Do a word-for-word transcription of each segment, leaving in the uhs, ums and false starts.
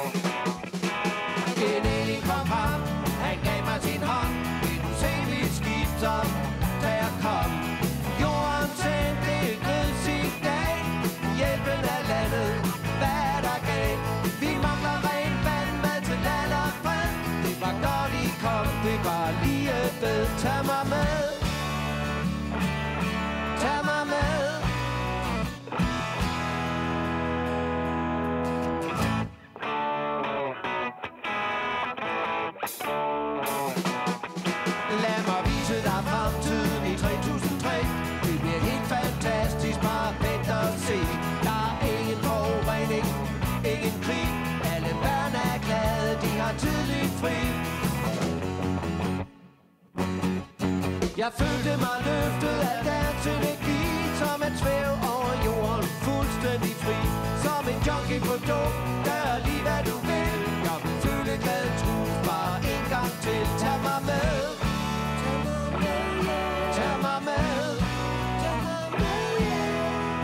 En enig kom frem, han gav mig sin hånd. Vil du se mit skib, så tag og kom. Jorden sendte et nødsigdag. Hjælpen er landet, hvad er der galt? Vi mangler ren vand, mad til land og fred. Det var godt I kom, det var lige ved. Tag mig med, tag mig med. Lad mig vise dig fremtiden i tre tusind tre. Det bliver helt fantastisk, bare fedt at se. Der er ingen forurening, ingen krig. Alle børn er glade, de har tidligt fri. Jeg følte mig løftet af deres energi, som at svæve over jorden, fuldstændig fri. Som en junkie på dop, gør lige hvad du vil. Jeg vil føle glad trus, bare en gang til. Tag mig med, tag mig med, tag mig med, yeah.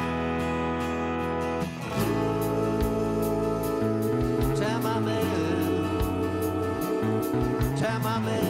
Tag mig med, tag mig med.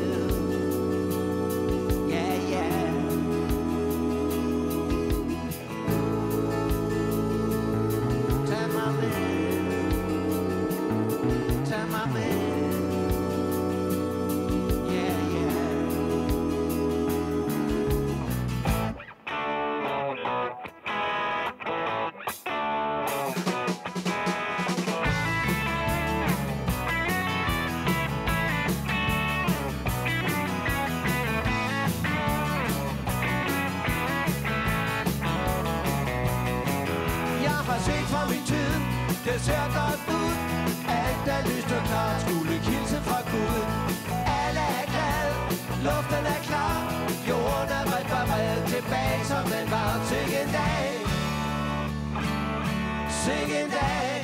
Det ser godt ud, alt er lyst og klart. Skulle hilse fra Gud. Alle er glade, luften er klar. Jorden er repareret tilbage som den var. Sing en dag, sing en dag.